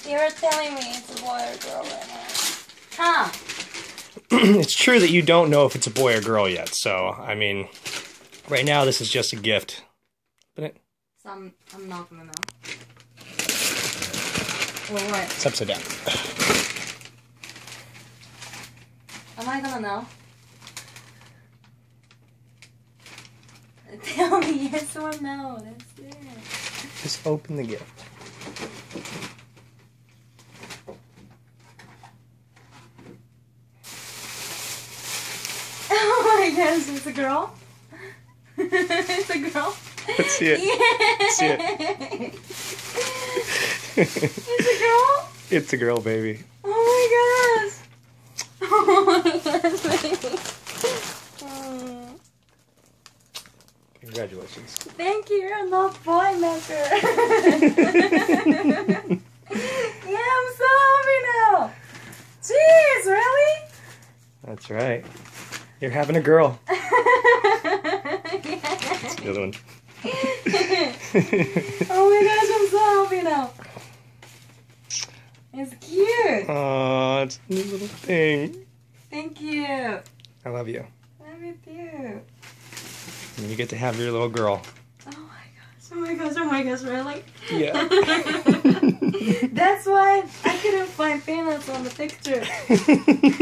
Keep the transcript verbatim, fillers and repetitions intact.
You're telling me it's a boy or girl right now. Huh? It's true that you don't know if it's a boy or girl yet, so, I mean, right now this is just a gift. But it, So I'm, I'm not gonna know. Well, what? it's upside down. Am I gonna know? Tell me yes or no. That's it. Just open the gift. Oh my gosh, it's a girl? It's a girl? Let's see it. Yeah. Let's see it. It's a girl? It's a girl, baby. Oh my gosh. Oh my gosh, baby. Oh. Congratulations. Thank you, you're not boy maker. Yeah, I'm so happy now. Jeez, really? That's right. You're having a girl. Yeah. That's the other one. Oh my gosh, I'm so happy now. It's cute. Aw, it's a new little thing. Thank you. I love you. Love you too. And you get to have your little girl. Oh my gosh, oh my gosh, oh my gosh, really? Yeah. That's why I couldn't find peanuts on the picture.